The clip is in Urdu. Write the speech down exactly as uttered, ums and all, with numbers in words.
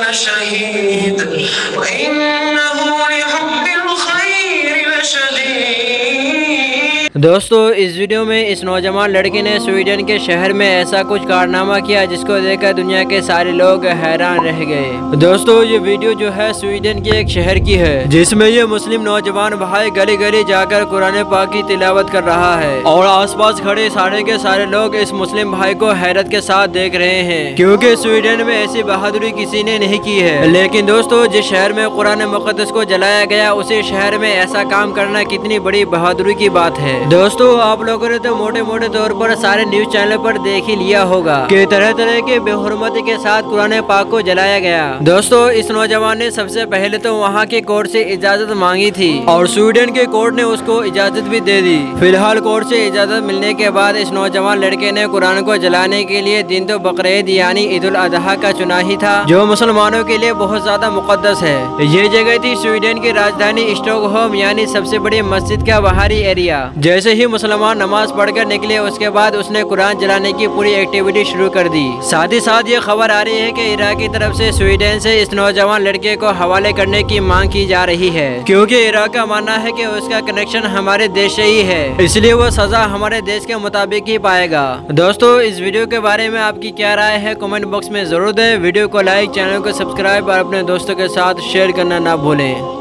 لشهيد وإنه لحب الخير لشديد۔ دوستو اس ویڈیو میں اس نوجوان لڑکے نے سویڈن کے شہر میں ایسا کچھ کارنامہ کیا جس کو دیکھ کر دنیا کے سارے لوگ حیران رہ گئے۔ دوستو یہ ویڈیو جو ہے سویڈن کے ایک شہر کی ہے جس میں یہ مسلم نوجوان بھائی گلی گلی جا کر قرآن پاک کی تلاوت کر رہا ہے، اور آس پاس کھڑے سارے کے سارے لوگ اس مسلم بھائی کو حیرت کے ساتھ دیکھ رہے ہیں، کیونکہ سویڈن میں ایسی بہادری کسی نے نہیں کی ہے۔ لیکن دوستو جس شہر میں قرآن مقدس کو جلایا گیا اسی شہر میں ایسا کام کرنا کتنی بڑی بہادری کی بات ہے۔ دوستو آپ لوگوں نے تو موٹے موٹے طور پر سارے نیوز چینل پر دیکھ ہی لیا ہوگا کہ طرح طرح کے بے حرمتی کے ساتھ قرآن پاک کو جلایا گیا۔ دوستو اس نوجوان نے سب سے پہلے تو وہاں کے کورٹ سے اجازت مانگی تھی اور سویڈن کے کورٹ نے اس کو اجازت بھی دے دی۔ فی الحال کورٹ سے اجازت ملنے کے بعد اس نوجوان لڑکے نے قرآن کو جلانے کے لیے دن تو بقرعید یعنی عید الاضحیٰ کا چنا ہی تھا، جو مسلمانوں کے لیے بہت زیادہ مقدس ہے۔ یہ جگہ تھی سویڈن کی راجدھانی اسٹاک ہوم یعنی سب سے بڑی مسجد کا باہری ایریا۔ جیسے ہی مسلمان نماز پڑھ کر نکلے اس کے بعد اس نے قرآن جلانے کی پوری ایکٹیویٹی شروع کر دی۔ ساتھ ہی ساتھ یہ خبر آ رہی ہے کہ عراق کی طرف سے سویڈن سے اس نوجوان لڑکے کو حوالے کرنے کی مانگ کی جا رہی ہے، کیونکہ عراق کا ماننا ہے کہ اس کا کنیکشن ہمارے دیش سے ہی ہے، اس لیے وہ سزا ہمارے دیش کے مطابق ہی پائے گا۔ دوستو اس ویڈیو کے بارے میں آپ کی کیا رائے ہے کمنٹ باکس میں ضرور دیں۔ ویڈیو کو لائک، چینل کو سبسکرائب اور اپنے دوستوں کے ساتھ شیئر کرنا نہ بھولیں۔